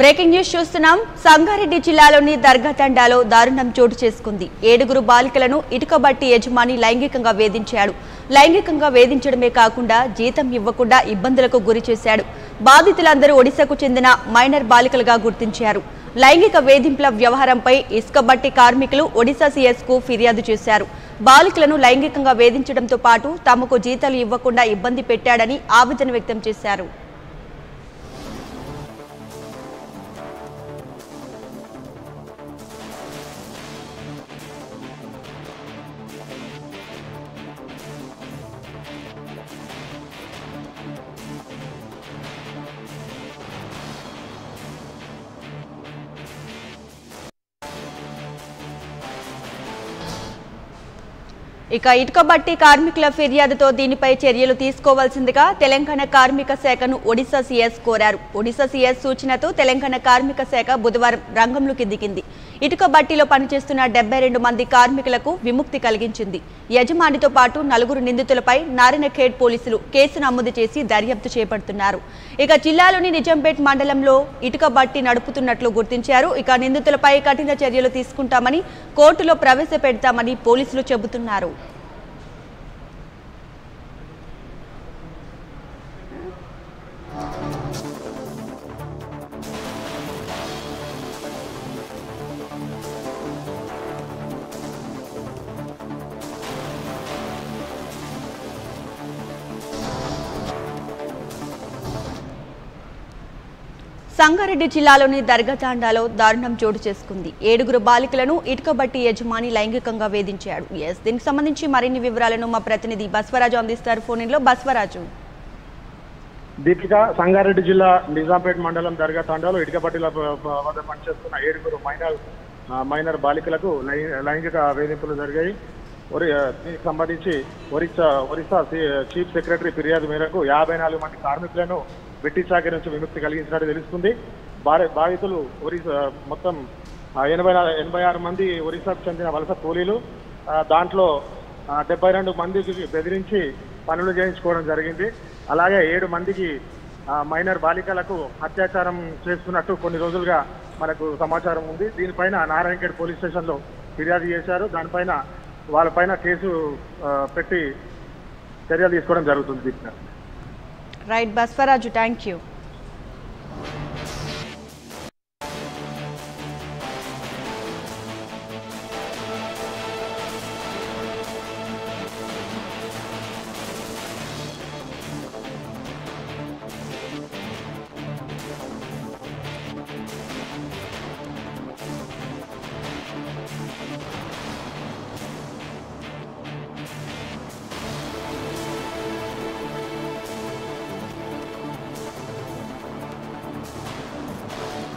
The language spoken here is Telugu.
బ్రేకింగ్ న్యూస్ చూస్తున్నాం. సంగారెడ్డి జిల్లాలోని దర్గా తండాలో దారుణం చోటు చేసుకుంది. 7 బాలికలను ఇటుకబట్టి యజమాని లైంగికంగా వేధించాడు. లైంగికంగా వేధించడమే కాకుండా జీతం ఇవ్వకుండా ఇబ్బందులకు గురి చేశాడు. బాధితులందరూ ఒడిశాకు చెందిన మైనర్ బాలికలుగా గుర్తించారు. లైంగిక వేధింపుల వ్యవహారంపై ఇసుకబట్టి కార్మికులు ఒడిశా సీఎస్ కు ఫిర్యాదు చేశారు. బాలికలను లైంగికంగా వేధించడంతో పాటు తమకు జీతాలు ఇవ్వకుండా ఇబ్బంది పెట్టాడని ఆవేదన వ్యక్తం చేశారు. ఇక ఇటుకబట్టి కార్మికుల ఫిర్యాదుతో దీనిపై చర్యలు తీసుకోవాల్సిందిగా తెలంగాణ కార్మిక శాఖను ఒడిశా సీఎస్ కోరారు. ఒడిశా సీఎస్ సూచనతో తెలంగాణ కార్మిక శాఖ బుధవారం రంగంలోకి దిగింది. ఇటుకబట్టిలో పనిచేస్తున్న 72 మంది కార్మికులకు విముక్తి కలిగించింది. యజమానితో పాటు 4 నిందితులపై నారాయణఖేడ్ పోలీసులు కేసు నమోదు చేసి దర్యాప్తు చేపడుతున్నారు. ఇక జిల్లాలోని నిజాంపేట్ మండలంలో ఇటుకబట్టి నడుపుతున్నట్లు గుర్తించారు. ఇక నిందితులపై కఠిన చర్యలు తీసుకుంటామని కోర్టులో ప్రవేశపెడతామని పోలీసులు చెబుతున్నారు. సంగారెడ్డి జిల్లాలోని దర్గా తాండాలో దారుణం చోటు చేసుకుంది. 7 బాలికలను ఇటుకబట్టి యజమాని లైంగికంగా వేధించాడు. దీనికి సంబంధించి మరిన్ని వివరాలను మా ప్రతినిధి బస్వరాజు అందిస్తారు. ఫోన్లో బస్వరాజు. దీపిక, సంగారెడ్డి జిల్లా నిజాంపేట్ మండలం దర్గా తాండాలో ఇటుకబట్టిల వద్ద పనిచేస్తున్న 7 మైనర్ బాలికలకు లైంగిక వేధింపులు జరిగాయి. దీనికి సంబంధించి ఒరిస్సా చీఫ్ సెక్రటరీ ఫిర్యాదు మేరకు 54 మంది కార్మికులను వెట్టి చాకరీ నుంచి విముక్తి కలిగించినట్టు తెలుస్తుంది. బాధితులు మొత్తం 86 మంది ఒరిస్సాకు చెందిన వలస కూలీలు. దాంట్లో 72 మందికి బెదిరించి పనులు చేయించుకోవడం జరిగింది. అలాగే 7 మందికి మైనర్ బాలికలకు అత్యాచారం చేస్తున్నట్టు కొన్ని రోజులుగా మనకు సమాచారం ఉంది. దీనిపైన నారాయణఖేడ్ పోలీస్ స్టేషన్లో ఫిర్యాదు చేశారు. దానిపైన వాళ్ళపైన కేసు పెట్టి చర్యలు తీసుకోవడం జరుగుతుంది. Right Basavaraju, thank you.